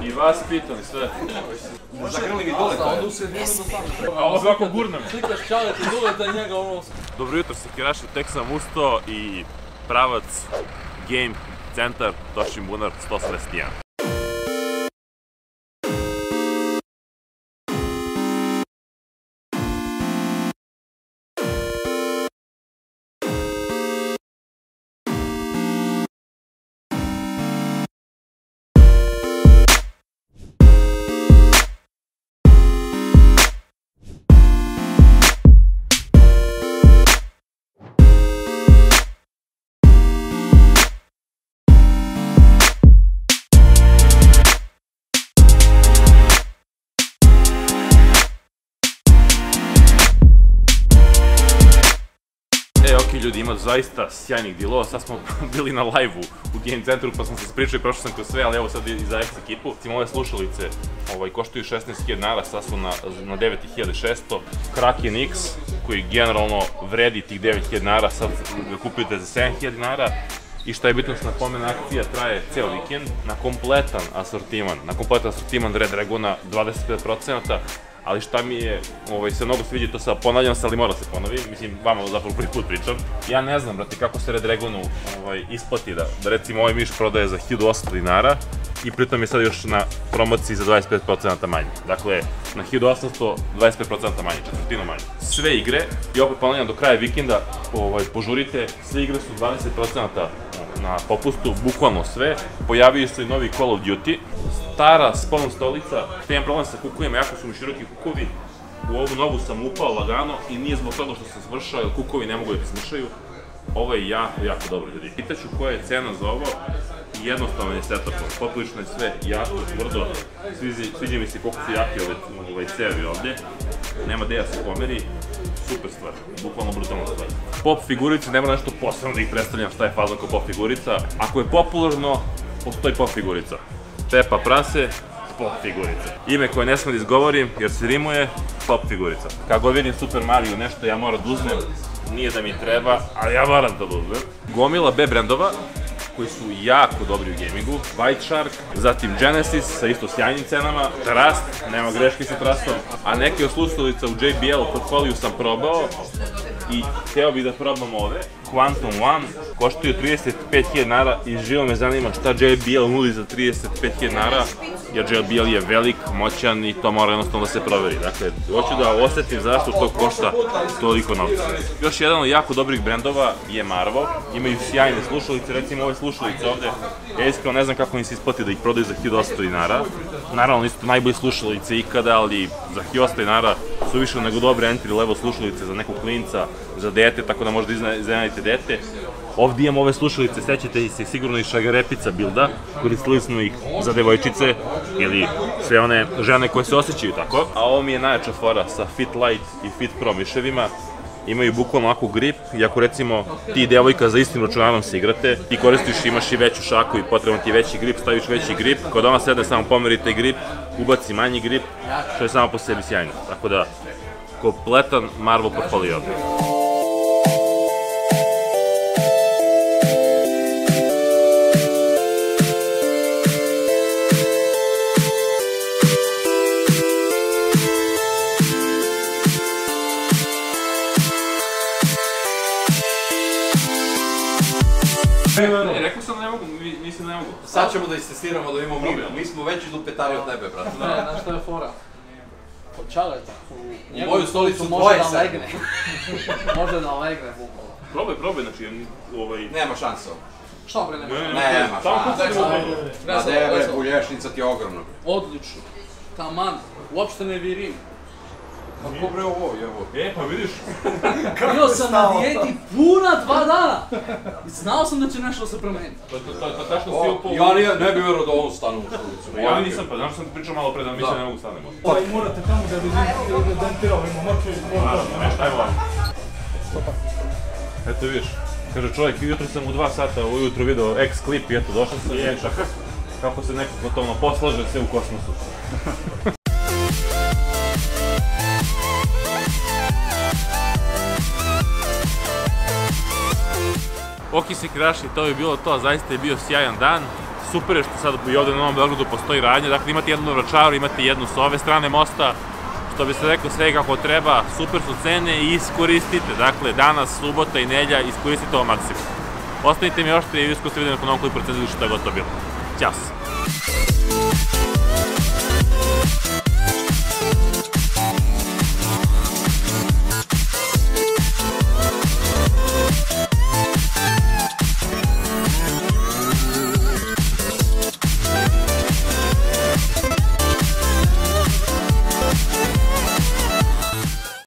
I vas pitali sve. Zagrli mi dole. A ovo ovako gurnem. Slikaš čalet i duleta njega ono... Dobro jutro, Sekiraši, tek sam ustao i pravac Game Centar Tošin Bunar 181. Ok ljudi, ima zaista sjajnih dilova, sad smo bili na live-u u Game Centru pa sam se ispričao i prošao sam kroz sve, ali evo sad i za X ekipu. Ove slušalice koštuju 16.000 dinara, sad su na 9.600. Kraken X koji generalno vredi tih 9.000 dinara, sad ga kupujete za 7.000 dinara. I šta je bitno se napomene, akcija traje ceo vikend na kompletan asortiman Red Dragona 25%. Ali šta mi je, se mnogo sviđa, to sad ponavljam se, ali mora se ponovim, mislim, vama zapravo prvi put pričam. Ja ne znam, brate, kako se Red Dragonu isplati da recimo ovaj miš prodaje za 1.800 dinara i pritom je sad još na promociji za 25% manje. Dakle, na 1.800, 25% manje, četvrtinu manje. Sve igre, i opet ponavljam, do kraja vikenda požurite, sve igre su 20% na popustu, bukvalno sve. Pojavio se i novi Call of Duty. Stara spawn stolica, te imam problem sa kukovima, jako su mi široki kukovi. U ovu novu sam upao lagano i nije zbog toga što sam smršao, jer kukovi ne mogu da smršaju. Ovo je jako, jako dobro ljudi. Pitaću koja je cena za ovo, jednostavno je setupom, poprilično je sve jako tvrdo. Sviđa mi se koliko su jaki ove cevi ovdje. Nema gde da se pomeri. Super stvar, bukvalno brutalna stvar. Pop figurice, nema nešto posebno da ih predstavljam šta je fazon kao pop figurica. Ako je popularno, postoji pop figurica. Pepa Prase, pop figurica. Ime koje ne smem da izgovorim jer se rimuje, pop figurica. Kako god vidim Super Mario nešto ja moram da uzmem, nije da mi treba, ali ja moram da uzmem. Gomila B brendova koji su jako dobri u gamingu, White Shark, zatim Genesis sa isto sjajnim cenama, Trust, nema greške sa Trustom, a neke od slušalica u JBL portfoliju sam probao i hteo bih da probam ove. Quantum One koštuju 35.000 dinara i živo me zanima šta JBL nudi za 35.000 dinara, jer JBL je velik, moćan i to mora jednostavno da se proveri. Dakle, hoću da osetim zašto to košta toliko novca. Još jedan od jako dobrih brendova je Marvo, imaju sjajne slušalice, recimo ove slušalice ovde, ja iskreno ne znam kako im se isplati da ih prodaju za 1.800 dinara. Naravno, nisu to najbolje slušalice ikada, ali za 1.800 dinara su više nego dobre entry level slušalice za nekog klinca, za dete, tako da možda iznenadite dete. Ovdje imamo ove slušalice, sećate se sigurno iz Šagarepica bilda, koristili smo ih za devojčice ili sve one žene koje se osjećaju tako. A ovo mi je najjača fora sa Fit Lite i Fit Pro miševima. Imaju bukvalno ovakvu grip i ako recimo ti devojka za istim računarom se igrate, ti koristiš, imaš i veću šaku i potreban ti veći grip, staviš veći grip, kod ona sedne samo pomerite grip, ubaci manji grip, što je samo po sebi sjajno. Tako da, kompletan Marvo portfolio. Rekao sam da ne mogu, mislim da ne mogu. Sad ćemo da istestiramo da imamo mi smo veći lupetari od tebe, brate. Ne, znaš što je fora? Od čaleta. U moju stolicu tvoje se. Može da legne bukvalno. Probaj, znači Nema šanse ovo. Šta bre nema šanse? Nema šanse. Ma bre, bulješnica ti je ogromna. Odlično. Taman, uopšte ne virim. Kako bre ovo, jevo? Pa vidiš. Bio sam na dijeti puna 2 dana. Znao sam da će nešto se promeniti. To tačno si upao. Ja ne bih vero da on stane u stolicu. Ja nisam, pa znaš sam ti pričao malo pre da mi se ne mogu stanemo. Morate tamo da bi dentirao, ima mrtvi. Šta je ovo? Eto vidiš, kaže čovjek, jutro sam u 2 sata ujutru video X klip i eto došao sam i kako se neko gotovno poslaže sve u kosmosu. Ok, Sekiraši, to bi bilo to, zaista je bio sjajan dan, super je što sad i ovde na Novom Beogradu postoji radnja, dakle imate jednu na Vračaru, imate jednu sa ove strane mosta, što bi se rekao sve kako treba, super su cene i iskoristite, dakle danas, subota i nedjelja, iskoristite ovo maksimum. Ostanite mi oštri i uskoro se vidimo nakon ovom klipu recenziju što je gotovo bilo. Ćao se!